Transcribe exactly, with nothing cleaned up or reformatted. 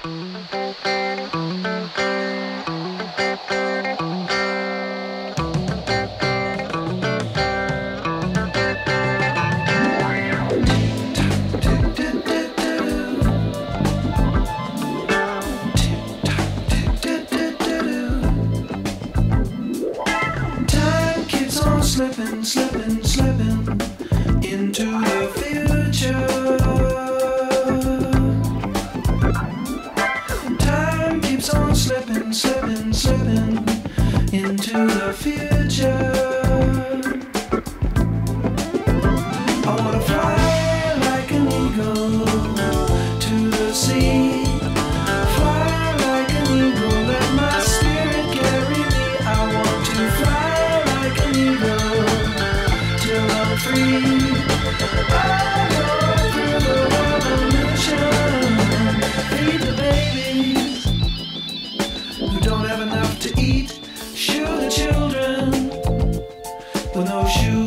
Slipping, slipping, slipping into the future. Time keeps on slipping, slipping, slipping into the future. I wanna fly like an eagle to the sea. Fly like an eagle, let my spirit carry me. I want to fly like an eagle till I'm free. I go through the revolution, feed the babies who don't have enough to eat, shoe the children with no shoes.